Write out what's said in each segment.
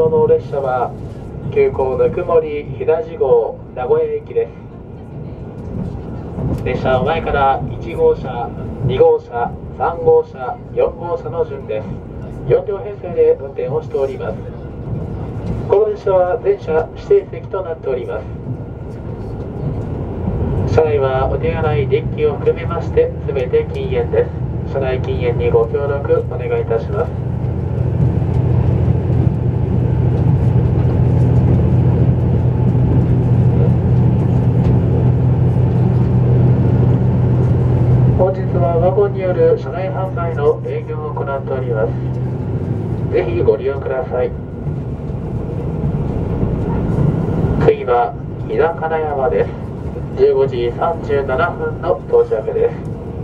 用の列車は急行ぬくもり平地号名古屋駅です。列車は前から1号車、2号車、3号車、4号車の順です。4両編成で運転をしております。この列車は全車指定席となっております。車内はお手洗い、デッキを含めまして全て禁煙です。車内禁煙にご協力お願いいたします。本日はワゴンによる車内販売の営業を行っております。ぜひご利用ください。次は飛騨金山です。15時37分の到着です。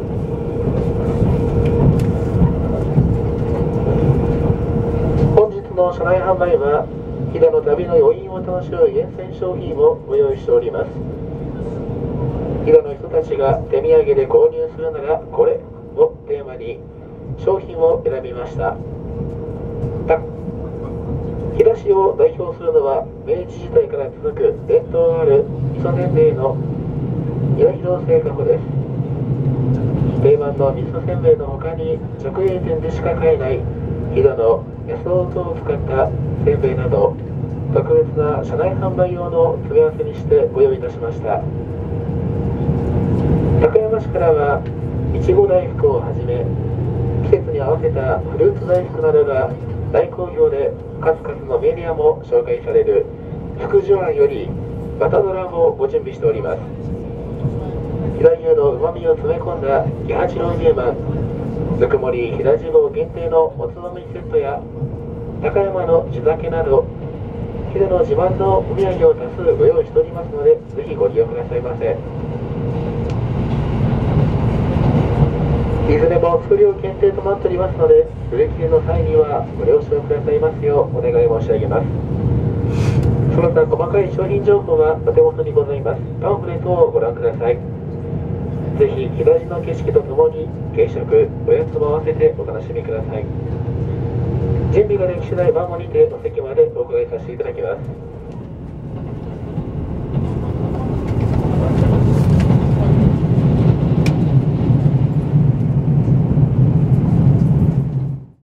本日の車内販売は飛騨の旅の余韻を楽しむ厳選商品をご用意しております。飛騨の人たちが手土産で購入するならこれをテーマに商品を選びました。飛騨市を代表するのは明治時代から続く伝統のある味噌せんべいの岩広製菓です。定番の味噌せんべいの他に直営店でしか買えない飛騨の野草糖を使ったせんべいなど特別な車内販売用の詰め合わせにしてご用意いたしました。高山市からはいちご大福をはじめ季節に合わせたフルーツ大福などが大好評で数々のメディアも紹介される福寿庵よりバタドラもご準備しております。飛騨牛のうまみを詰め込んだ喜八郎牛まん、ぬくもり飛騨地号限定のおつまみセットや高山の地酒など飛騨の自慢のお土産を多数ご用意しておりますのでぜひご利用くださいませ。いずれも数量限定となっておりますので売り切れの際にはご了承くださいますようお願い申し上げます。その他細かい商品情報はお手元にございますパンフレットをご覧ください。ぜひ飛騨市の景色とともに軽食、おやつも合わせてお楽しみください。準備ができ次第番号にてお席までお伺いさせていただきます。